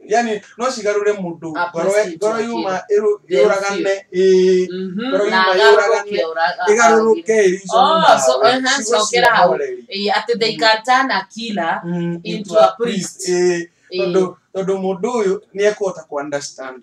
yani no cigarure mundu goro yuma iruragane goro yuma iruragane igaruruke irizona so kera hau ati they can turn a killer into a priest todo mundu uyu ni ekota ku understand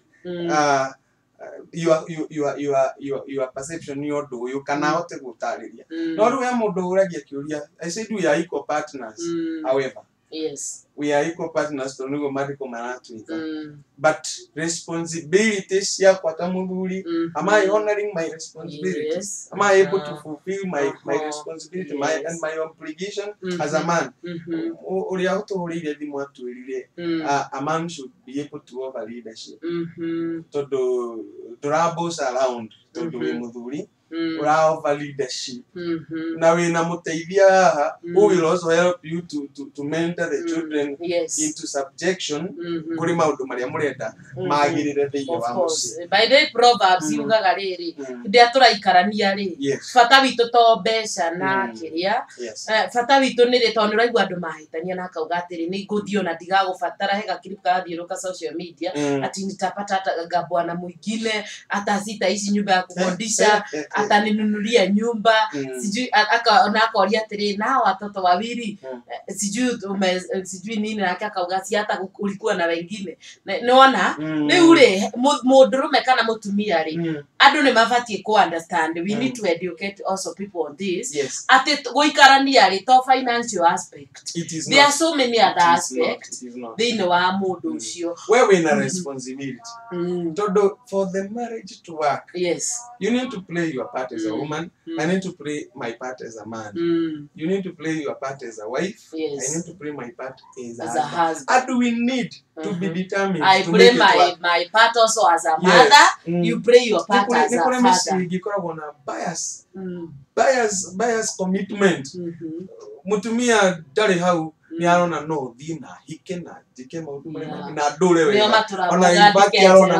your perception your do you cannot gutariria no ru ya mundu uragia kiuria I said we are equal partners however yes we are equal partners to nugo mariko maratwita but responsibilities ya kwata muthuri am I honoring my responsibilities am I able to fulfill my responsibility and my obligation as a man uri autorire thimu atwirire a man should be able to over leadership todo troubles around todo we muthuri ura over leadership na we na muteithia who will also help you to mentor the children into subjection kuri maundu maria murenda magirire theiye wa muci by the proverbs yugaga riri ndia turaikarania ri fata witu to mbeca na kiria fata witu ni ri tondu raigua andu mahitania na kauga atiri ni nguthio na ndigagubatara hega clip kathiuruka social media ati nitapata bwana mwingine atasita hizi nyumba ya kukodisha ataninunulia nyumba sijui akoria atiri na watoto wawili sijui nini na akauga si hata ulikuwa na wengine naona riu ri mundurume kana mutumia ri andu ni mabatie ku understand we need to educate also people on this ati guikarania ri to financial aspect there are so many other aspects they wa mundu ucio wewe ina responsibility todo for the marriage to work you need to play your part as a woman I need to play my part as a man you need to play your part as a wife I need to play my part as a husband and we need to be determined I to play my part also as a mother you play your part as a father gikoragwo na bias commitment mutumia ndari hau ni arona no thina hike na jike maundu maria na ndure we ona ibaki arona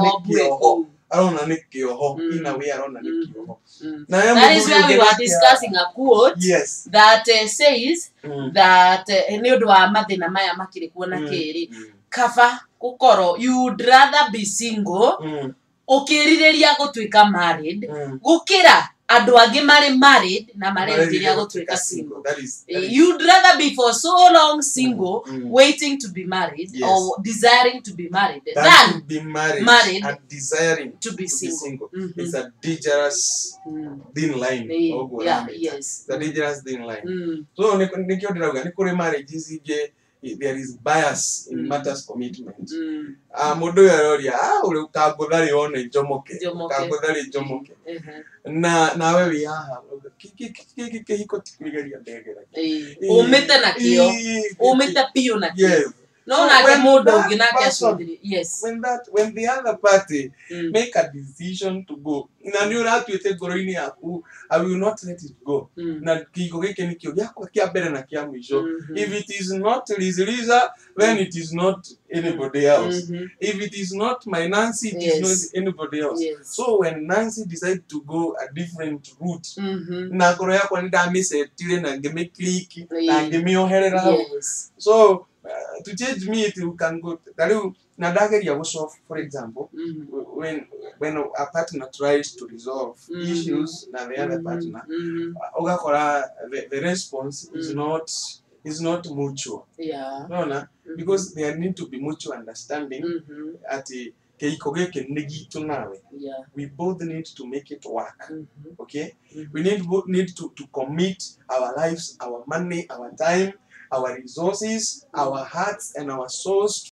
arona nikioho ina we arona nikioho that is where we were discussing a quote that says that ni undu wa mathina maya makiri kuona kiri kaba gukoro you would rather be single ukiririria gutwika married gukira andu angi mari married na maririria gutwika single you'd rather be for so long single waiting to be married or desiring to be married than to be married and desiring to be single. It's a dangerous thin line the dangerous thin line so nikio ndiraga ni kuri marriages ige there is bias in matters commitment mundu yaroria uri kaguthari one jomoke kaguthari jomoke na wewe haha kiki hiko tikurigeria ndegera umite na kio umite pio na kio no na mundu ungi na kiashudiri when the other party make a decision to go na ni uratuite ngoro-ini yaku I will not let it go na kiko gike ni kio giakwa kia mbere na kia mwisho if it is not Liza then it is not anybody else if it is not my Nancy it is not anybody else so when Nancy decide to go a different route na ngoro yakwa ni ndamisetire na ngime click na ngime oherera so to change me it can go tariu na dageria go solve for example when a partner tries to resolve issues na the other partner ugakora the response is not mutual no because there need to be mutual understanding at keiko geke nigitu nawe we both need to make it work okay we need to commit our lives our money our time our resources our hearts and our souls